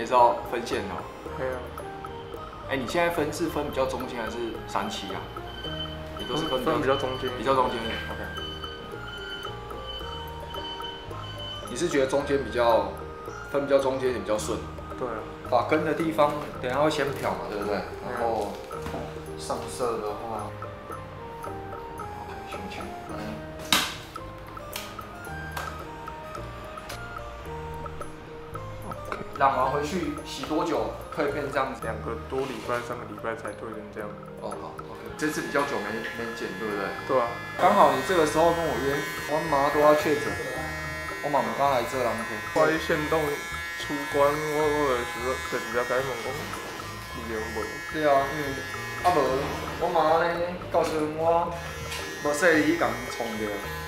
也是要分线哦。 对啊。 哎，你现在分是分比较中间还是3期啊？你都是分比较中间。 比较中间的 ，OK。你是觉得中间比较分比较中间一点比较顺？ 对啊。 把根的地方等一下会先漂嘛，对不对？然后上色的话 ，OK， 胸腔，染完回去洗多久可以变这样子 ？2个多礼拜、3个礼拜才退成这样。 哦，好 ，OK。这次比较久没剪，对不对？ 对啊。 刚好你这个时候跟我约，我妈都要确诊，我妈唔敢来做人客。 我线动出关，我就直接甲伊问讲，你用无？ 对啊，因为无，我妈呢告诉我，无说你共创着。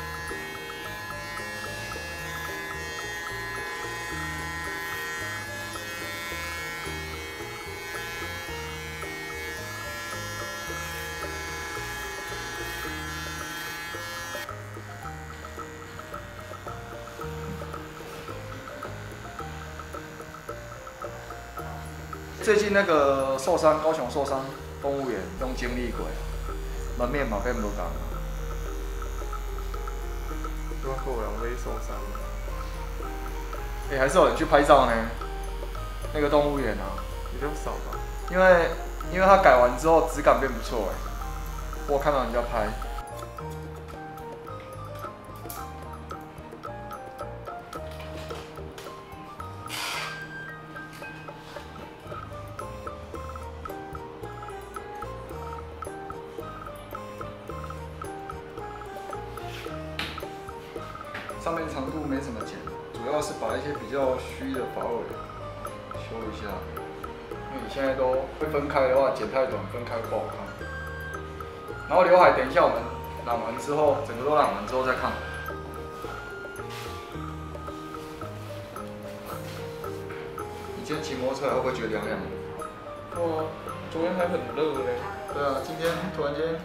最近那个受伤，高雄受伤动物园用经历过，门面嘛变无共。 怎么有人被受伤？ 还是有人去拍照呢。那个动物园啊， 比较少吧。 因为它改完之后质感变不错我看到人家拍。上面长度没怎么剪，主要是把一些比较虚的发尾修一下。因为你现在都会分开的话，剪太短分开不好看。然后刘海等一下我们染完之后，整个都染完之后再看。你今天骑摩托车来会不会觉得凉凉的？ 哇，昨天还很热呢。 对啊，今天突然间。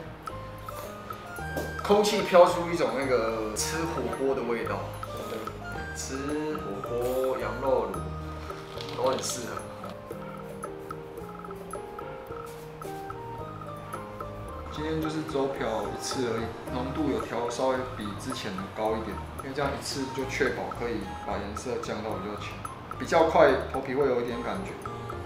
空气飘出一种那个吃火锅的味道，吃火锅、羊肉卤都很适合。今天就是只有漂一次而已，浓度有调稍微比之前的高一点，因为这样一次就确保可以把颜色降到比较浅，比较快头皮会有一点感觉。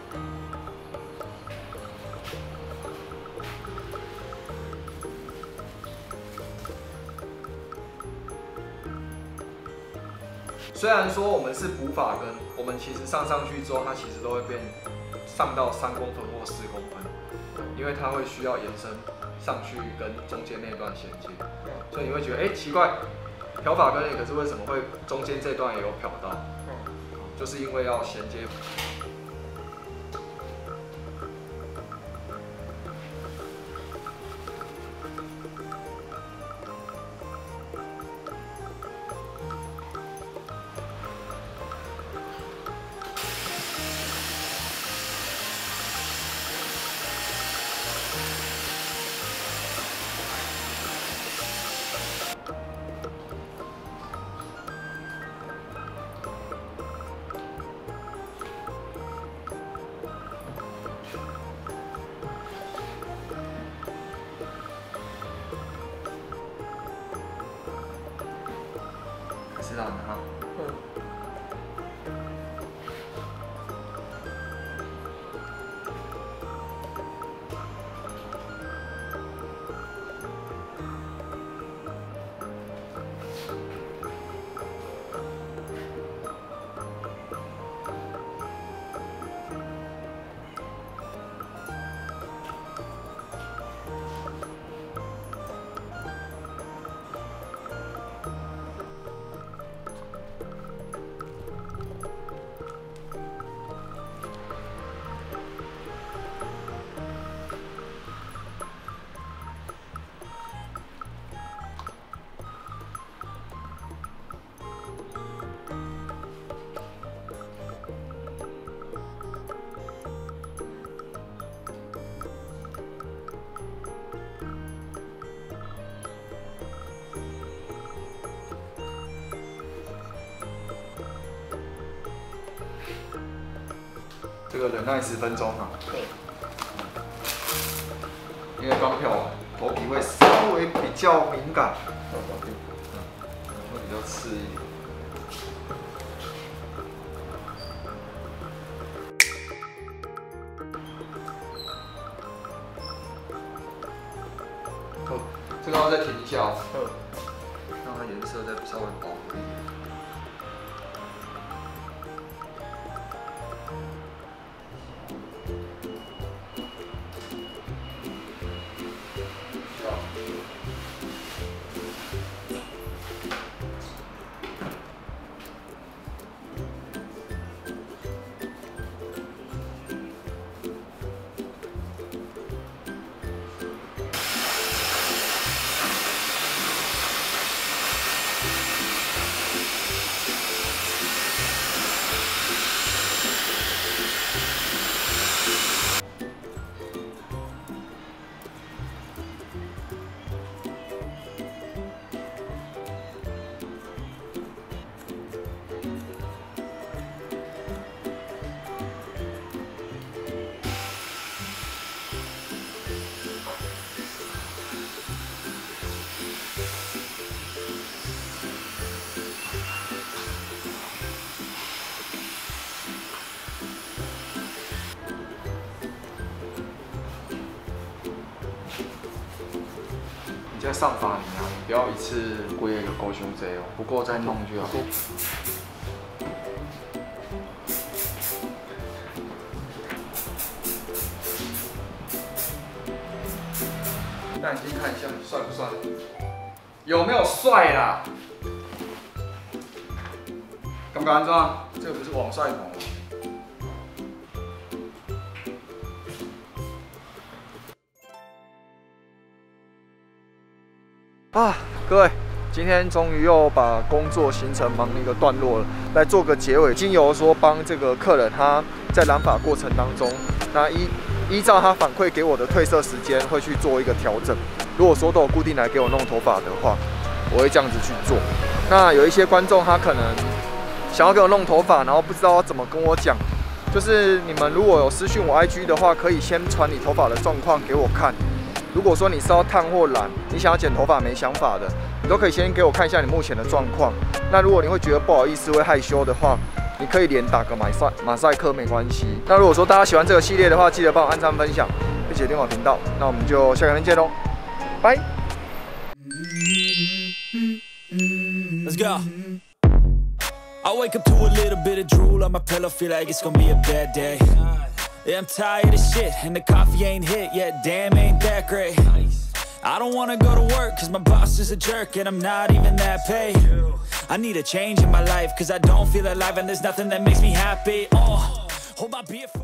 虽然说我们是补发根，我们其实上去之后，它其实都会变上到3公分或4公分，因为它会需要延伸上去跟中间那段衔接，所以你会觉得奇怪，漂发根可是为什么会中间这段也有漂到？就是因为要衔接。知道的哈。 这个忍耐10分钟啊。对。因为刚漂完，头皮会稍微比较敏感，会比较刺一点。哦，这个要再停一下哦，让它颜色再稍微饱和一点。 在上发泥啊，你不要一次规一个高胸这哦，不过再弄就好。那你先看一下帅不帅，有没有帅啦？敢不敢安装？这个不是网帅棚吗？ 啊，各位，今天终于又把工作行程忙一个段落了，来做个结尾。经由说帮这个客人他在染发过程当中，那依照他反馈给我的褪色时间，会去做一个调整。如果说都有固定来给我弄头发的话，我会这样子去做。那有一些观众他可能想要给我弄头发，然后不知道怎么跟我讲，就是你们如果有私讯我 IG 的话，可以先传你头发的状况给我看。 如果说你是要烫或染，你想要剪头发没想法的，你都可以先给我看一下你目前的状况。那如果你会觉得不好意思、会害羞的话，你可以连打个马赛克没关系。那如果说大家喜欢这个系列的话，记得帮我按赞分享，并且订阅我频道。那我们就下个影片见喽，拜。Let's go. I wake up to a little bit of drool on my pillow, feel like it's gonna be a bad day. Yeah, I'm tired of shit, and the coffee ain't hit yet, damn, ain't that great. I don't wanna go to work, cause my boss is a jerk, and I'm not even that paid. I need a change in my life, cause I don't feel alive, and there's nothing that makes me happy. Oh, hold my beer for